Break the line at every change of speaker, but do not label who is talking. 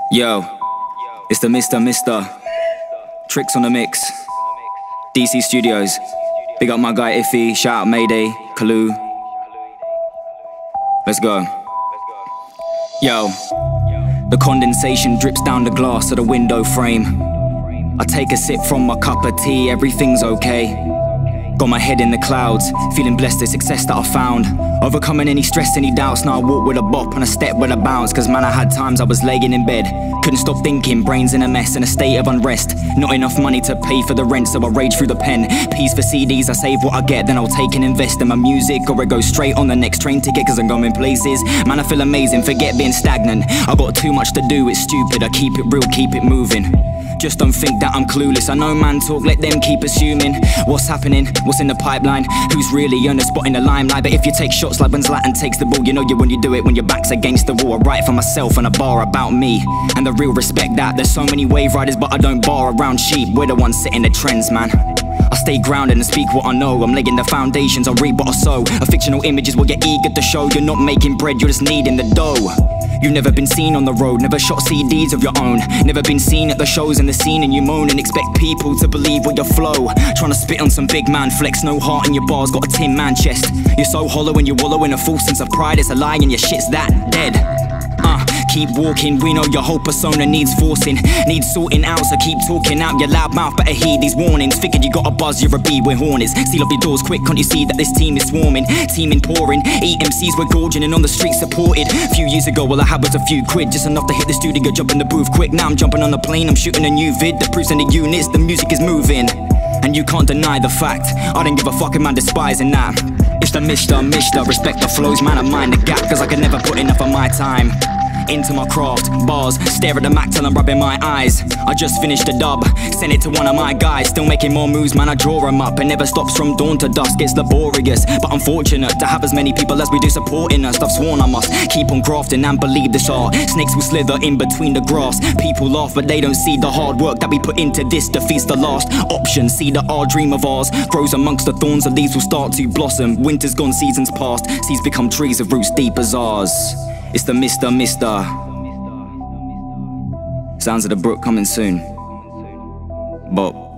Yo, it's the Mr. Tricks on the mix. DC Studios. Big up my guy Iffy. Shout out Mayday, Kalu. Let's go. Yo, the condensation drips down the glass of the window frame. I take a sip from my cup of tea, everything's okay. Got my head in the clouds, feeling blessed, the success that I found. Overcoming any stress, any doubts, now I walk with a bop and I step with a bounce. Cause man, I had times I was laying in bed, couldn't stop thinking, brains in a mess, in a state of unrest. Not enough money to pay for the rent, so I rage through the pen. P's for CDs, I save what I get, then I'll take and invest in my music, or I go straight on the next train ticket cause I'm going places. Man, I feel amazing, forget being stagnant. I got too much to do, it's stupid, I keep it real, keep it moving. Just don't think that I'm clueless, I know man talk, let them keep assuming. What's happening, what's in the pipeline, who's really on a spot in the limelight. But if you take shots like when Zlatan takes the ball, you know you when you do it when your back's against the wall. I write for myself and a bar about me, and the real respect that. There's so many wave riders but I don't bar around sheep. We're the ones setting the trends, man. I stay grounded and speak what I know. I'm laying the foundations, I reap what I sow. A fictional image is what you're eager to show. You're not making bread, you're just kneading the dough. You've never been seen on the road, never shot CDs of your own, never been seen at the shows and the scene, and you moan and expect people to believe what your flow. Trying to spit on some big man flex, no heart in your bars, got a tin man chest. You're so hollow and you wallow in a false sense of pride, it's a lie and your shit's that dead. Keep walking, we know your whole persona needs forcing, needs sorting out, so keep talking out your loud mouth, better heed these warnings. Figured you got a buzz, you're a bee, we're hornets. Seal up your doors quick, can't you see that this team is swarming? Teaming, pouring, EMCs we're gorging and on the street supported. Few years ago, all I had was a few quid, just enough to hit the studio, jump in the booth quick. Now I'm jumping on the plane, I'm shooting a new vid, the proof's in the units, the music is moving. And you can't deny the fact, I don't give a fucking man despising that. It's the Mr. Respect the flows, man, I mind the gap, cause I can never put enough of my time into my craft, bars, stare at the Mac till I'm rubbing my eyes. I just finished a dub, sent it to one of my guys. Still making more moves, man, I draw them up. It never stops from dawn to dusk, it's laborious, but I'm fortunate to have as many people as we do supporting us. I've sworn I must keep on grafting and believe this art. Snakes will slither in between the grass. People laugh but they don't see the hard work that we put into this defeats the last option. See that our dream of ours grows amongst the thorns, and leaves will start to blossom. Winter's gone, season's past, seeds become trees of roots deep as ours. It's the Mr. Sounds of the Brook coming soon. Bop.